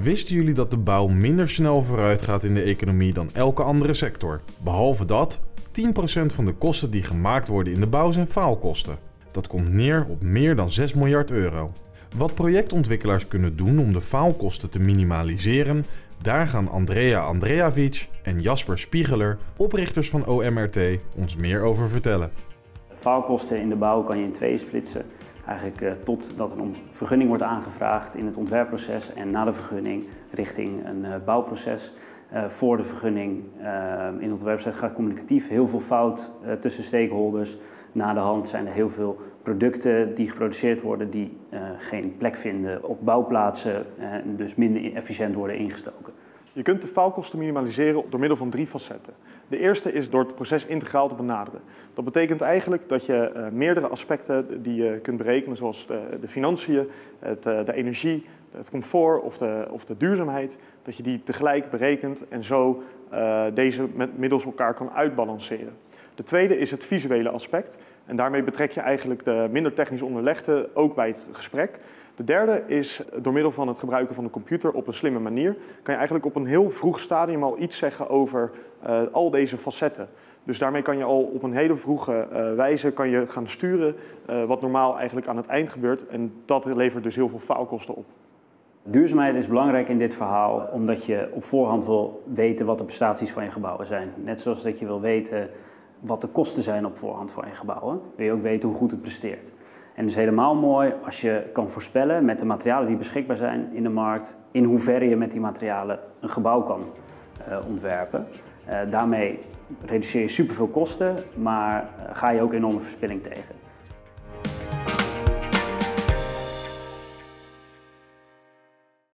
Wisten jullie dat de bouw minder snel vooruit gaat in de economie dan elke andere sector? Behalve dat, 10% van de kosten die gemaakt worden in de bouw zijn faalkosten. Dat komt neer op meer dan 6 miljard euro. Wat projectontwikkelaars kunnen doen om de faalkosten te minimaliseren, daar gaan Andrea Andrejavic en Jasper Spiegeler, oprichters van OMRT, ons meer over vertellen. Faalkosten in de bouw kan je in tweeën splitsen. Eigenlijk totdat een vergunning wordt aangevraagd in het ontwerpproces en na de vergunning richting een bouwproces. Voor de vergunning in het ontwerpproces gaat communicatief heel veel fout tussen stakeholders. Na de hand zijn er heel veel producten die geproduceerd worden die geen plek vinden op bouwplaatsen en dus minder efficiënt worden ingestoken. Je kunt de faalkosten minimaliseren door middel van 3 facetten. De eerste is door het proces integraal te benaderen. Dat betekent eigenlijk dat je meerdere aspecten die je kunt berekenen, zoals de financiën, de energie, het comfort of de duurzaamheid, dat je die tegelijk berekent en zo deze middels elkaar kan uitbalanceren. De tweede is het visuele aspect en daarmee betrek je eigenlijk de minder technisch onderlegde ook bij het gesprek. De derde is door middel van het gebruiken van de computer op een slimme manier kan je eigenlijk op een heel vroeg stadium al iets zeggen over al deze facetten. Dus daarmee kan je al op een hele vroege wijze kan je gaan sturen wat normaal eigenlijk aan het eind gebeurt en dat levert dus heel veel faalkosten op. Duurzaamheid is belangrijk in dit verhaal omdat je op voorhand wil weten wat de prestaties van je gebouwen zijn. Net zoals dat je wil weten wat de kosten zijn op voorhand van je gebouwen, wil je ook weten hoe goed het presteert. En het is helemaal mooi als je kan voorspellen met de materialen die beschikbaar zijn in de markt, in hoeverre je met die materialen een gebouw kan ontwerpen. Daarmee reduceer je superveel kosten, maar ga je ook enorme verspilling tegen.